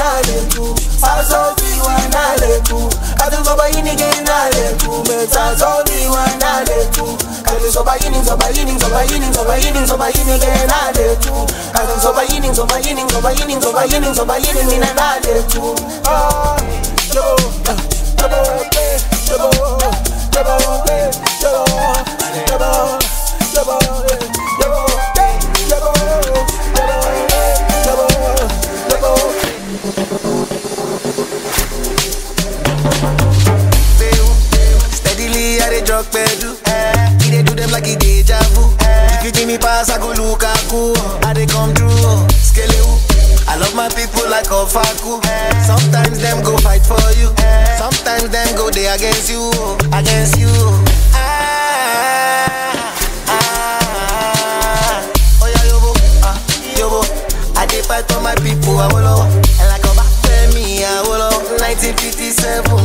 naletu Asofi wa naletu Katu soba yini ge naletu Meta sofi wa naletu Katu soba yini ge naletu Katu soba yini mina naletu Steadily I dey drug pedu, he dey do them like he deja vu. If you give me pass, I go Lukaku. I dey come through, Skelewu. I love my people like Ofaku. Sometimes them go fight for you, sometimes them go they against you, against you. Oh yeah, yobo, I dey fight for my people. I will and like a back me, I will 1957.